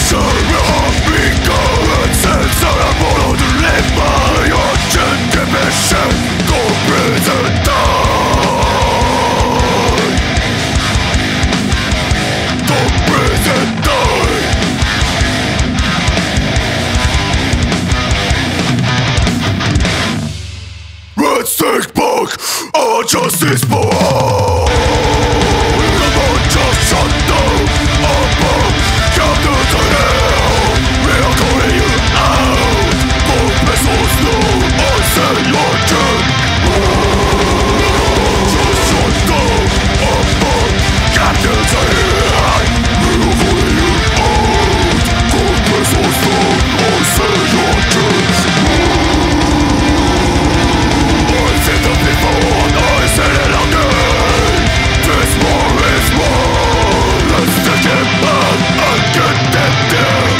Let's take back our justice power. Come on, just shut down our power. Capture the hell, we are calling you out. Both vessels know I say your turn. Just shut down our power. Capture the hell, we are calling you out. Both vessels know I say your turn. I said it again. This war is war. Let's take it back and get them there.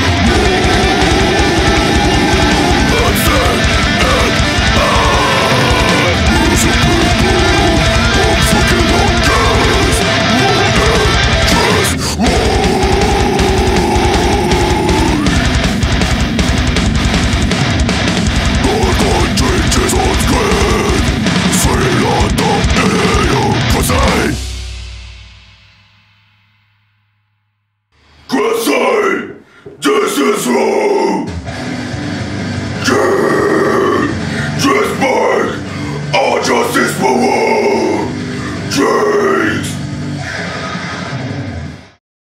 Let's take it back. Who's a people? I'm fucking on gas. War and just war. Our country just wants good. This is wrong!